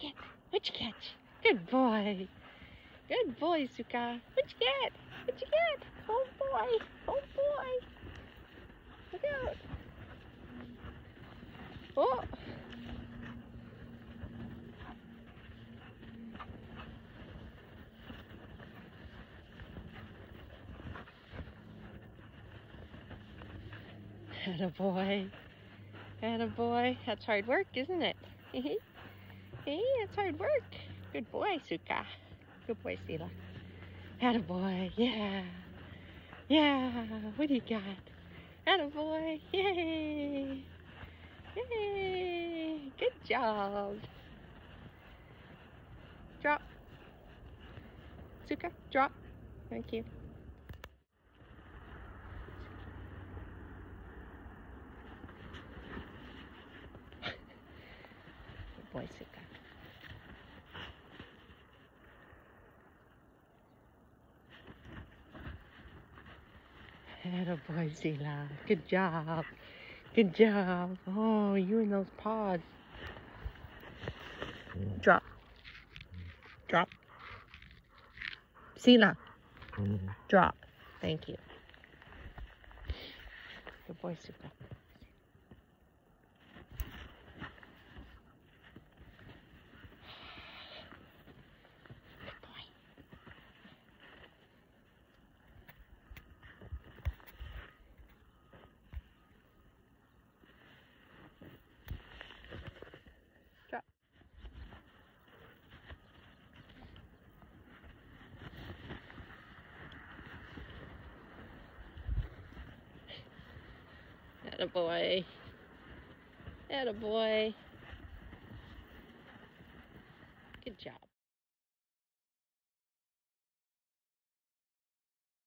get? What'd you catch? Good boy. Good boy, Suka. What'd you get? What'd you get? Oh boy. Oh boy. Look out. Oh. Attaboy. Attaboy. That's hard work, isn't it? Hey, that's hard work. Good boy, Suka. Good boy, Sila. Attaboy. Yeah. Yeah. What do you got? Attaboy. Yay. Yay. Good job. Drop. Suka, drop. Thank you. Good boy, Suka. Attaboy, Sila. Good job. Good job. Oh, you and those paws. Drop. Drop. Sila. Drop. Thank you. Good boy, Suka. Good boy. Drop. Attaboy. Attaboy. Good job.